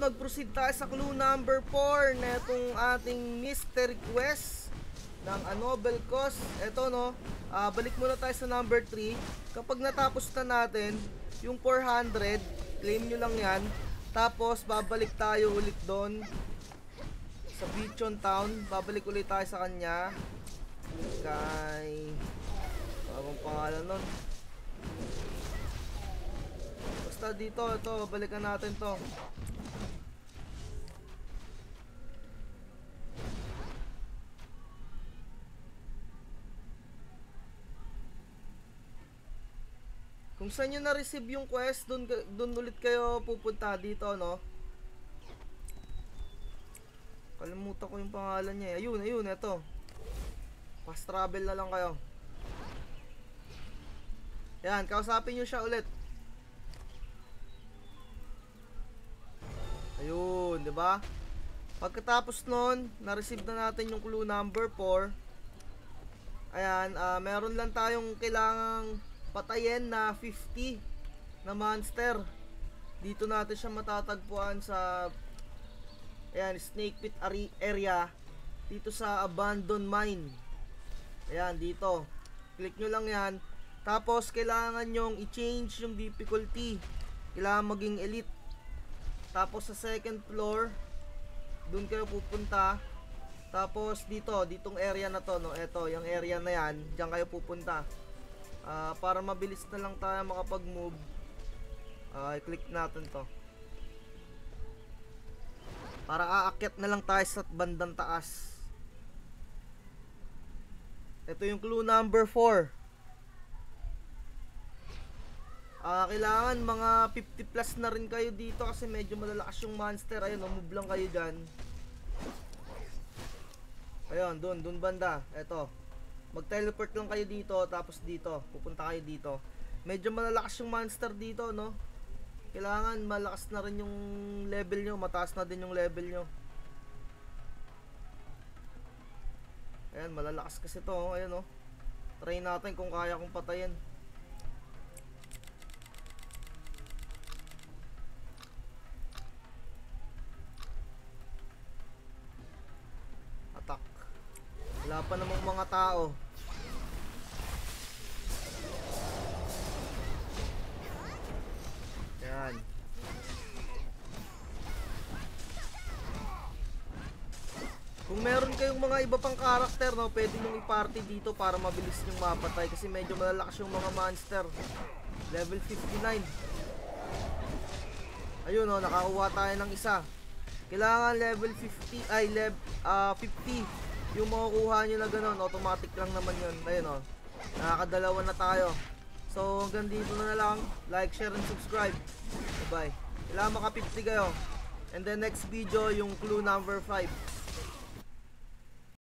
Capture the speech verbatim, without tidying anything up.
nag-proceed tayo sa clue number four na itong ating mystery quest ng ANobleCause. Ito no, uh, balik muna tayo sa number three. Kapag natapos na natin yung four hundred, claim nyo lang yan. Tapos babalik tayo ulit doon sa Beachon Town. Babalik ulit tayo sa kanya. Kay bagong pangalan nun. Basta dito, ito, balikan natin to. Kung saan nyo na-receive yung quest, dun, dun ulit kayo pupunta dito, no? Kalimutan ko yung pangalan niya. Ayun, ayun, ito. Fast travel na lang kayo. Yan, kausapin nyo siya ulit. Ayun, di ba? Pagkatapos nun, na-receive na natin yung clue number four. Ayan, uh, meron lang tayong kailangang patayin na fifty na monster. Dito natin siya matatagpuan sa ayan, Snake Pit area. Dito sa Abandoned Mine. Ayan, dito. Click nyo lang yan. Tapos, kailangan nyong i-change yung difficulty. Kailangan maging elite. Tapos, sa second floor, dun kayo pupunta. Tapos, dito, ditong area na to, no? Eto, yung area na yan. Diyan kayo pupunta. Uh, para mabilis na lang tayo makapag-move. Uh, i-click natin to. Para aakyat na lang tayo sa bandang taas. Ito yung clue number four. Uh, kailangan mga fifty plus na rin kayo dito kasi medyo malalakas yung monster. Ayun, move lang kayo dyan. Ayun, dun, dun banda. Eto. Mag-teleport lang kayo dito, tapos dito. Pupunta kayo dito. Medyo malalakas yung monster dito, no? Kailangan malakas na rin yung level nyo. Mataas na din yung level nyo. Ayan, malalakas kasi to. Ayan, no? Try natin kung kaya kong patayin. Wala pa namang mga tao. Yan. Kung meron kayong mga iba pang karakter, no, pwede nyo i-party dito para mabilis nyo mapatay. Kasi medyo malalakas yung mga monster. Level fifty-nine. Ayun, no, nakakuha tayo ng isa. Kailangan level fifty, ay level uh, fifty. Yung makukuha nyo na gano'n, automatic lang naman yun. Ayun o, nakakadalawa na tayo. So hanggang dito na, na lang. Like, share, and subscribe. Bye bye. Kailangan maka fifty kayo. And then next video yung clue number five.